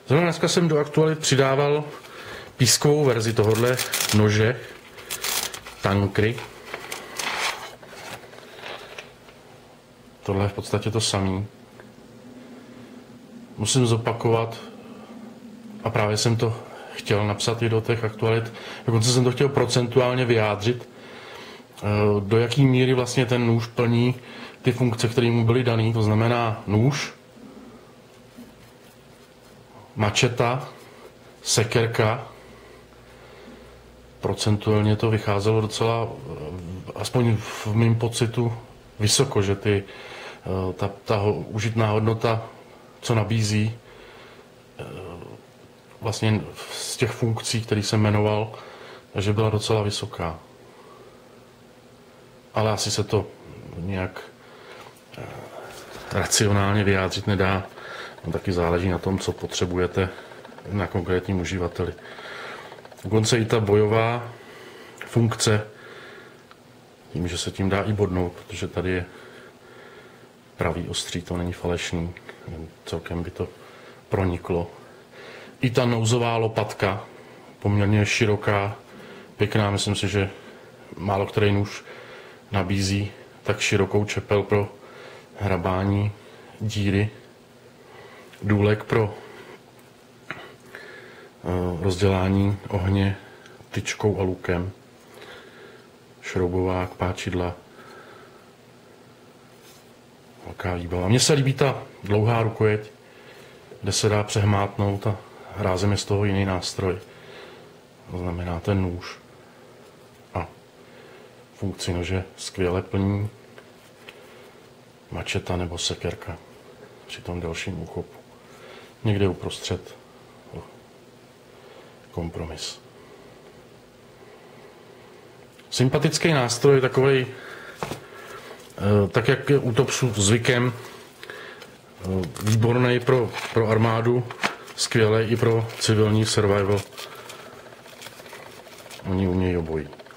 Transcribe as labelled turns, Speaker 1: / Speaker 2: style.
Speaker 1: Zrovna dneska jsem do aktualit přidával pískovou verzi tohohle nože Tankry. Tohle je v podstatě to samé. Musím zopakovat, a právě jsem to chtěl napsat i do těch aktualit, dokonce jsem to chtěl procentuálně vyjádřit, do jaký míry vlastně ten nůž plní ty funkce, které mu byly dané, to znamená nůž, mačeta, sekerka. Procentuálně to vycházelo docela, aspoň v mém pocitu, vysoko, že ta užitná hodnota, co nabízí, vlastně z těch funkcí, které jsem jmenoval, že byla docela vysoká. Ale asi se to nějak racionálně vyjádřit nedá. No, taky záleží na tom, co potřebujete na konkrétním uživateli. Dokonce i ta bojová funkce, tím, že se tím dá i bodnout, protože tady je pravý ostří, to není falešný, celkem by to proniklo. I ta nouzová lopatka, poměrně široká, pěkná, myslím si, že málo který nůž nabízí tak širokou čepel pro hrabání díry, důlek pro rozdělání ohně tyčkou a lukem, šroubovák, páčidla, velká výbava. Mně se líbí ta dlouhá rukojeť, kde se dá přehmátnout a rázem je z toho jiný nástroj. To znamená ten nůž. A funkci nože skvěle plní mačeta nebo sekerka při tom delším úchopu. Někde uprostřed kompromis. Sympatický nástroj, takovej, tak jak je u Topsu zvykem, výborný pro armádu, skvělý i pro civilní survival. Oni umějí obojí.